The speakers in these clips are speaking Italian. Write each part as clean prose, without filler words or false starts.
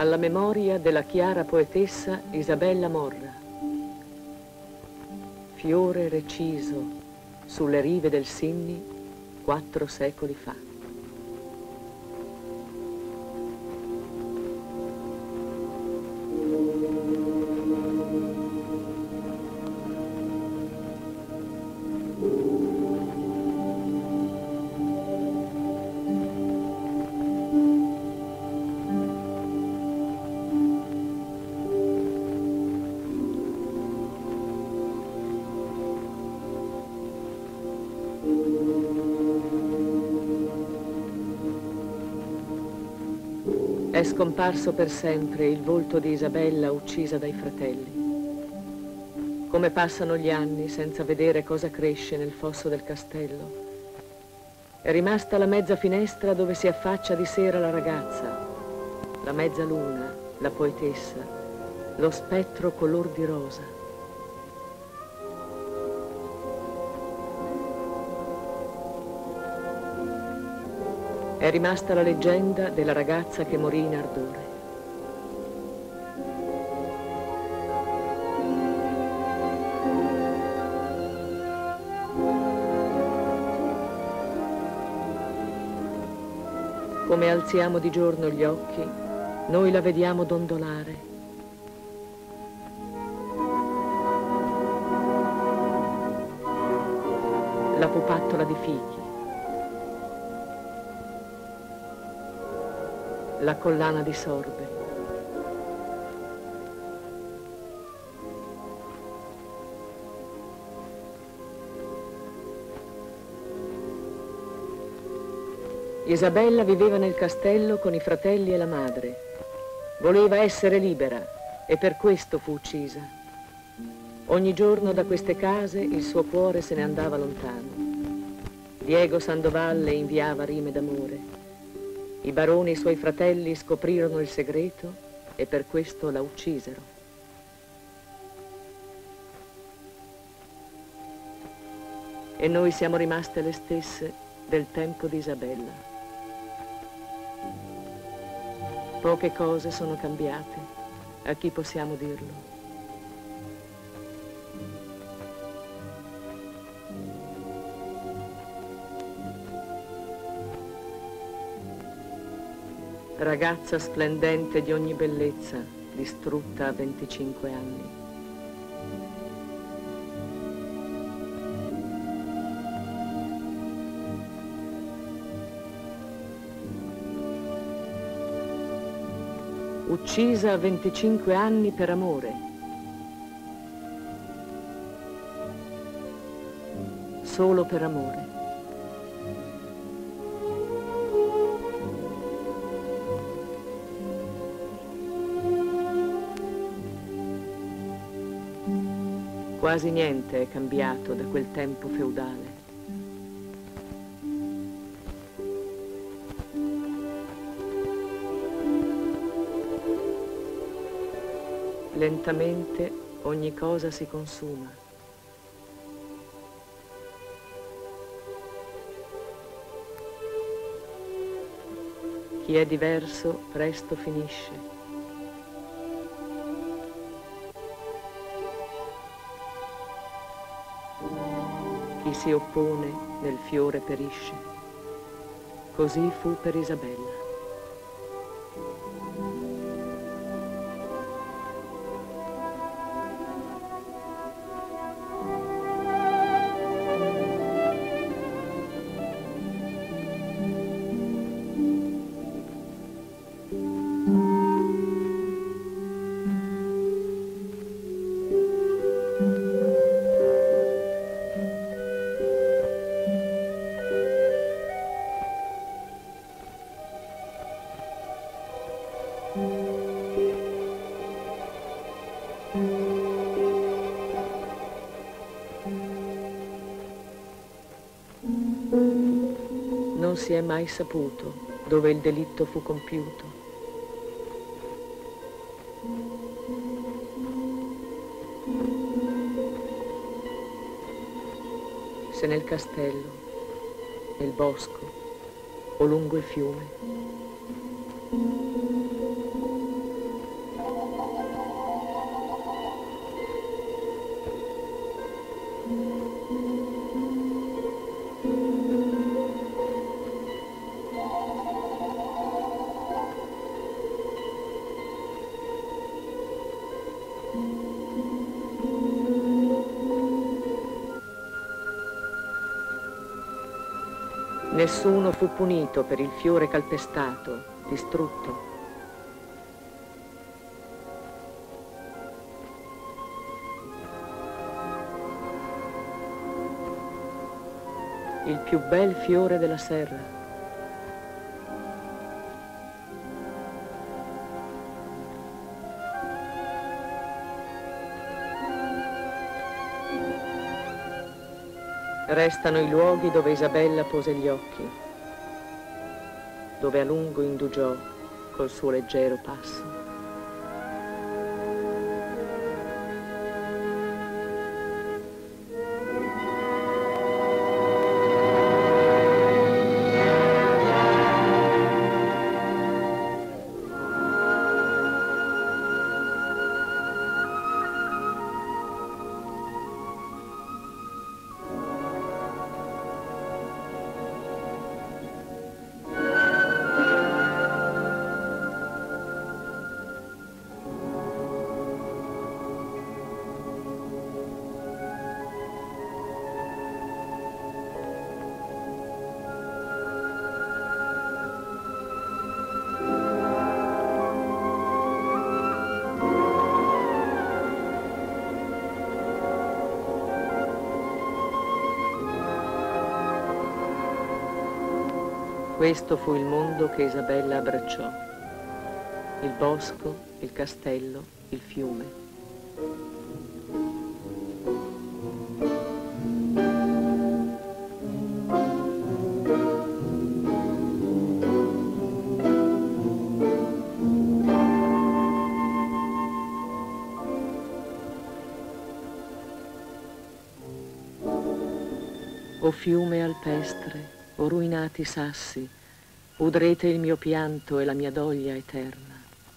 alla memoria della chiara poetessa Isabella Morra. Fiore reciso sulle rive del Sinni 4 secoli fa. È scomparso per sempre il volto di Isabella uccisa dai fratelli. Come passano gli anni senza vedere cosa cresce nel fosso del castello. È rimasta la mezza finestra dove si affaccia di sera la ragazza, la mezza luna, la poetessa, lo spettro color di rosa. È rimasta la leggenda della ragazza che morì in ardore. Come alziamo di giorno gli occhi, noi la vediamo dondolare. La pupattola di fichi. La collana di sorbe. Isabella viveva nel castello con i fratelli e la madre. Voleva essere libera e per questo fu uccisa. Ogni giorno da queste case il suo cuore se ne andava lontano. Diego Sandoval le inviava rime d'amore. I baroni, i suoi fratelli, scoprirono il segreto e per questo la uccisero. E noi siamo rimaste le stesse del tempo di Isabella. Poche cose sono cambiate, a chi possiamo dirlo? Ragazza splendente di ogni bellezza, distrutta a 25 anni. Uccisa a 25 anni per amore. Solo per amore. Quasi niente è cambiato da quel tempo feudale. Lentamente ogni cosa si consuma. Chi è diverso presto finisce. Chi si oppone nel fiore perisce. Così fu per Isabella. Non si è mai saputo dove il delitto fu compiuto. Se nel castello, nel bosco o lungo il fiume. Nessuno fu punito per il fiore calpestato, distrutto. Il più bel fiore della serra. Restano i luoghi dove Isabella pose gli occhi, dove a lungo indugiò col suo leggero passo. Questo fu il mondo che Isabella abbracciò. Il bosco, il castello, il fiume. O fiume alpestre, o ruinati sassi, udrete il mio pianto e la mia doglia eterna.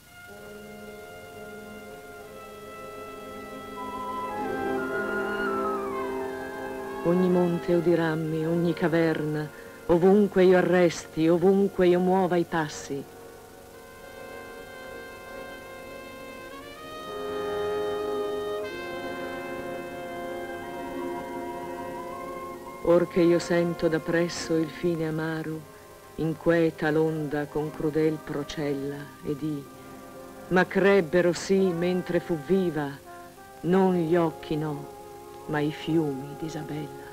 Ogni monte o dirammi, ogni caverna, ovunque io arresti, ovunque io muova i passi. Or che io sento da presso il fine amaro, inquieta l'onda con crudel procella e di, ma crebbero sì mentre fu viva, non gli occhi no, ma i fiumi d'Isabella.